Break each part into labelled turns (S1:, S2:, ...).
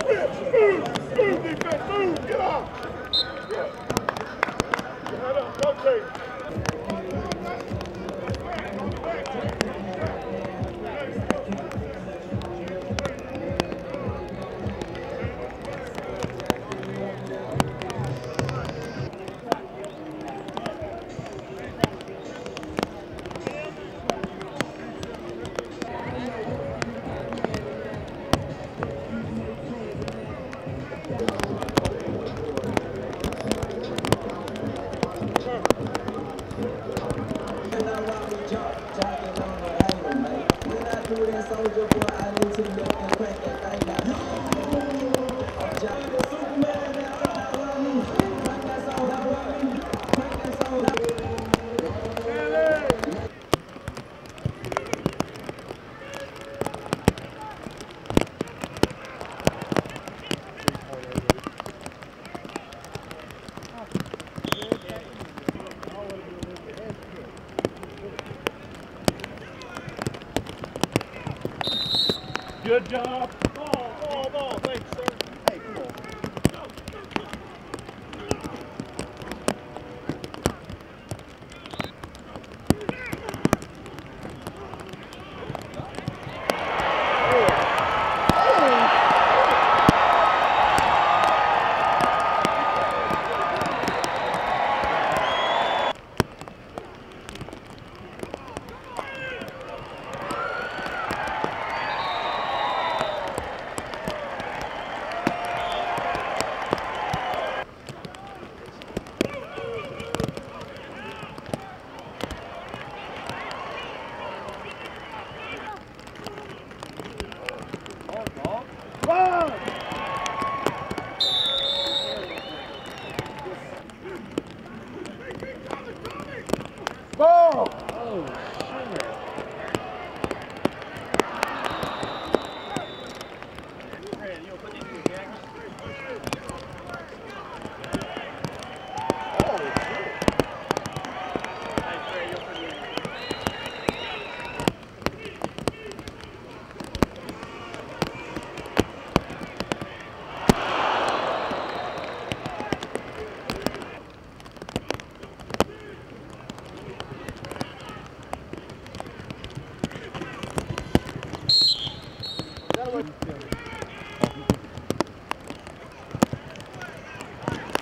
S1: Move, defense, move, get off. Yeah. Head up, rotate.
S2: Soldier boy, I need to look and crack that thing out. I'm Johnny the Superman now. Crank that song out. Crank that song out.
S1: Good job. Ball. Thanks, sir. Hey, come on. Ball! Oh, shit.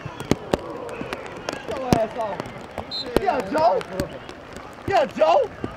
S1: Yeah, Joe.